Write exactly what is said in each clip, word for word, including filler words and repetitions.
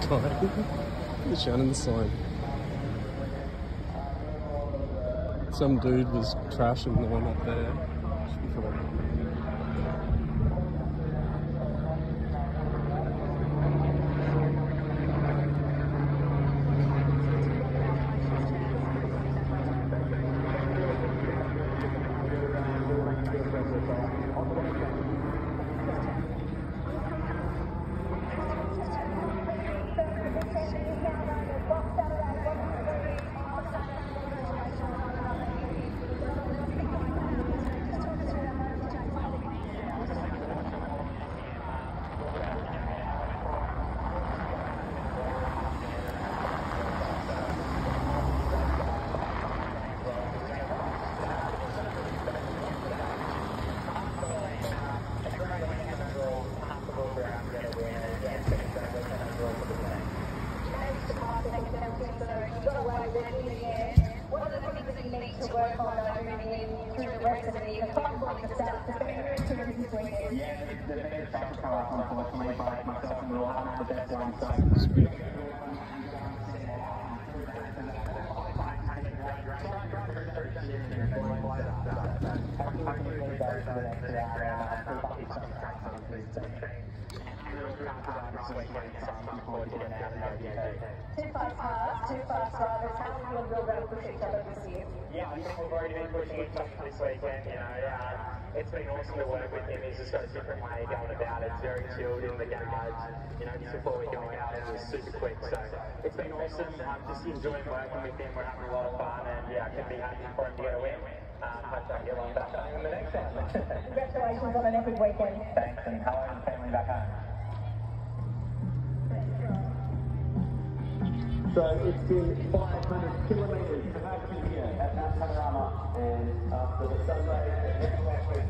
time. The Shannon sign. Some dude was trashing the one up there. Should be fine. Two fast cars, two fast drivers, how will you and Will Brown push each other this year? Yeah, I think we've already been pushing each other this weekend, you know. Uh, it's been awesome to work with him. He's just got a different way of going about it. It's very chilled in the garage. You know, just before we go out, it was super quick. So it's been awesome. Um, just enjoying working with him. We're having a lot of fun, and yeah, I couldn't be happy for him to get a win. Um, hope I get one back home in the next one. Congratulations on an epic weekend. Thanks, and hello and family back home. So it's been five hundred kilometres of action here at Mount Panorama, and after the Sunday, the next last week,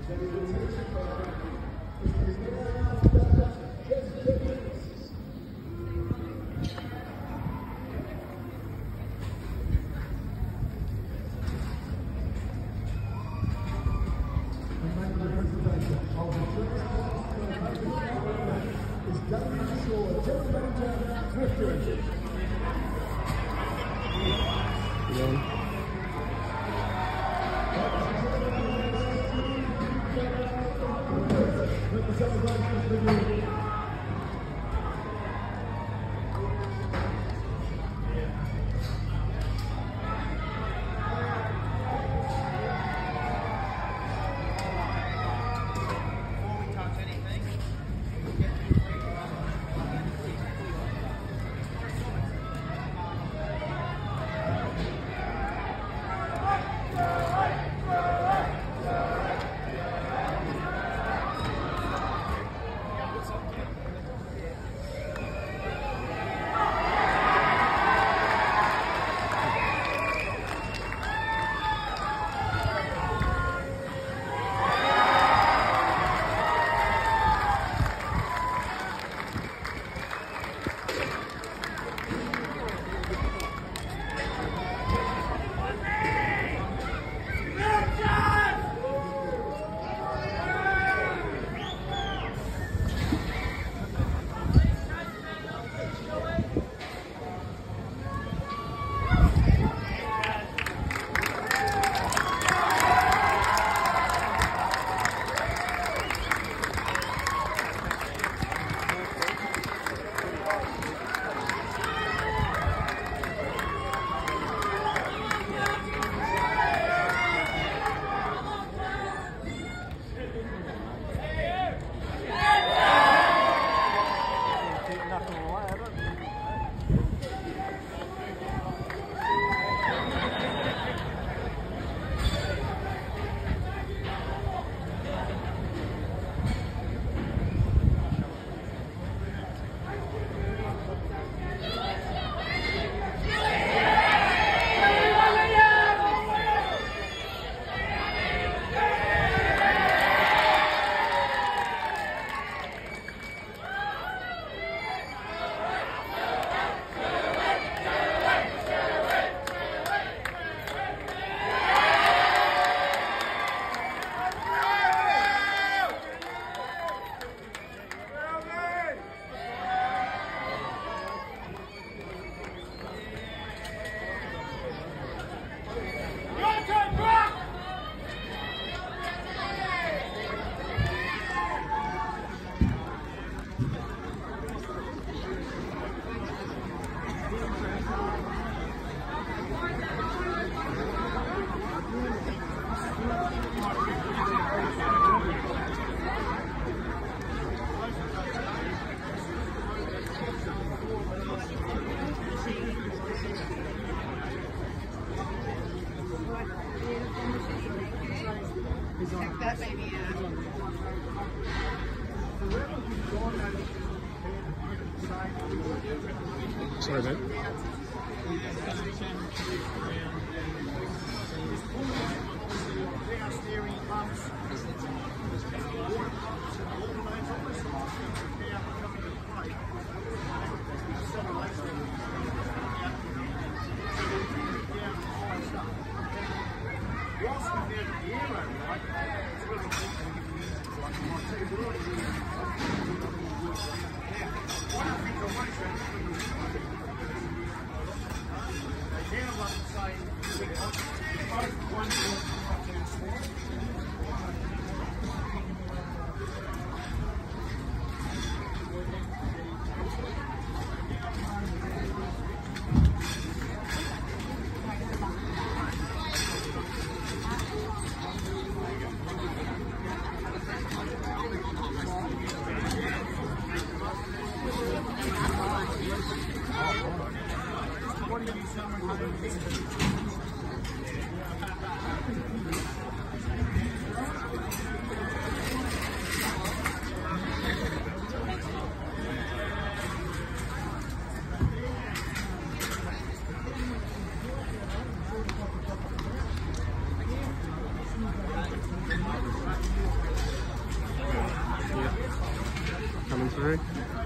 That baby is. Sorry, babe. through.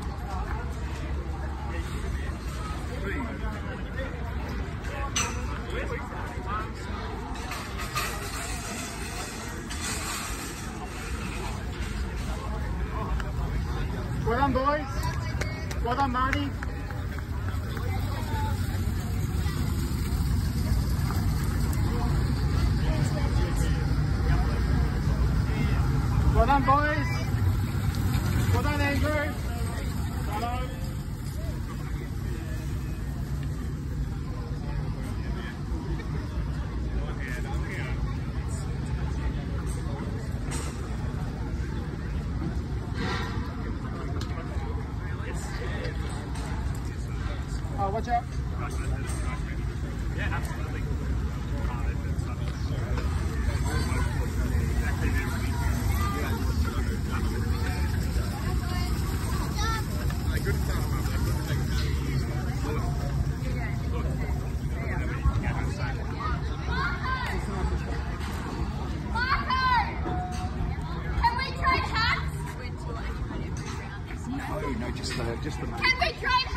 Well done, boys. Well done, Marty. Well done, boys. Well done, Andrew. Well done. Oh, watch out. Yeah, absolutely. No, no, just the, just the. Can we trade